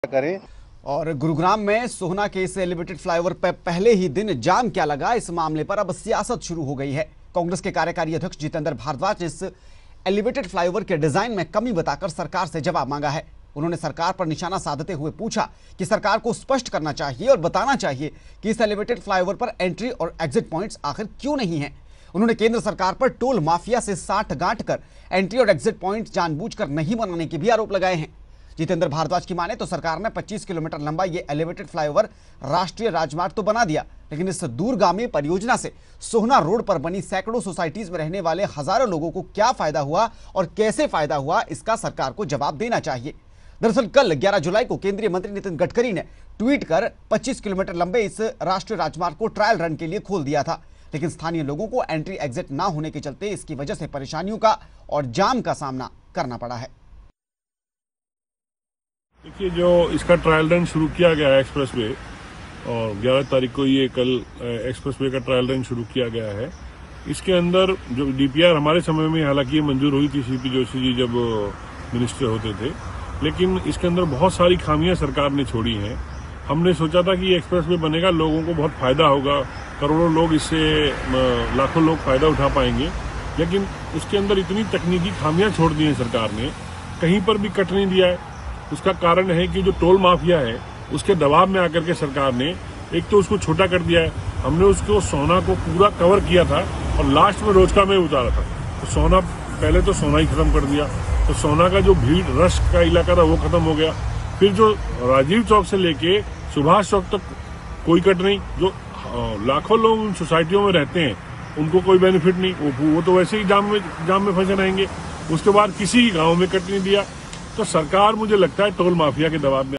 करें। और गुरुग्राम में सोहना के इस एलिवेटेड फ्लाईओवर पर पहले ही दिन जाम क्या लगा, इस मामले पर अब सियासत शुरू हो गई है। कांग्रेस के कार्यकारी अध्यक्ष जितेंद्र भारद्वाज ने इस एलिवेटेड फ्लाईओवर के डिजाइन में कमी बताकर सरकार से जवाब मांगा है। उन्होंने सरकार पर निशाना साधते हुए पूछा कि सरकार को स्पष्ट करना चाहिए और बताना चाहिए कि इस एलिवेटेड फ्लाईओवर पर एंट्री और एग्जिट पॉइंट्स आखिर क्यों नहीं है। उन्होंने केंद्र सरकार पर टोल माफिया से साठ गांठ कर एंट्री और एग्जिट पॉइंट जानबूझकर नहीं बनाने के भी आरोप लगाए हैं। जितेंद्र भारद्वाज की माने तो सरकार ने 25 किलोमीटर लंबा ये एलिवेटेड फ्लाईओवर राष्ट्रीय राजमार्ग तो बना दिया, लेकिन इस दूरगामी परियोजना से सोहना रोड पर बनी सैकड़ों सोसाइटीज में रहने वाले हजारों लोगों को क्या फायदा हुआ और कैसे फायदा हुआ, इसका सरकार को जवाब देना चाहिए। दरअसल कल 11 जुलाई को केंद्रीय मंत्री नितिन गडकरी ने ट्वीट कर 25 किलोमीटर लंबे इस राष्ट्रीय राजमार्ग को ट्रायल रन के लिए खोल दिया था, लेकिन स्थानीय लोगों को एंट्री एग्जिट ना होने के चलते इसकी वजह से परेशानियों का और जाम का सामना करना पड़ा है। देखिए, जो इसका ट्रायल रन शुरू किया गया है एक्सप्रेस वे, और 11 तारीख को ये कल एक्सप्रेस वे का ट्रायल रन शुरू किया गया है। इसके अंदर जो डीपीआर हमारे समय में हालांकि ये मंजूर हुई थी सीपी जोशी जी जब मिनिस्टर होते थे, लेकिन इसके अंदर बहुत सारी खामियां सरकार ने छोड़ी हैं। हमने सोचा था कि ये एक्सप्रेस वे बनेगा, लोगों को बहुत फायदा होगा, करोड़ों लोग इससे, लाखों लोग फायदा उठा पाएंगे, लेकिन उसके अंदर इतनी तकनीकी खामियां छोड़ दी हैं सरकार ने, कहीं पर भी कट नहीं दिया है। उसका कारण है कि जो टोल माफिया है उसके दबाव में आकर के सरकार ने एक तो उसको छोटा कर दिया है। हमने उसको सोना को पूरा कवर किया था और लास्ट में रोजका में उतारा था, तो सोना पहले तो सोना ही खत्म कर दिया, तो सोना का जो भीड़ रश का इलाका था वो खत्म हो गया। फिर जो राजीव चौक से लेके सुभाष चौक तक कोई कट नहीं, जो लाखों लोग उन सोसाइटियों में रहते हैं उनको कोई बेनिफिट नहीं, वो तो वैसे ही जाम में फंसे रहेंगे। उसके बाद किसी गाँव में कट नहीं दिया, तो सरकार मुझे लगता है टोल माफिया के दबाव में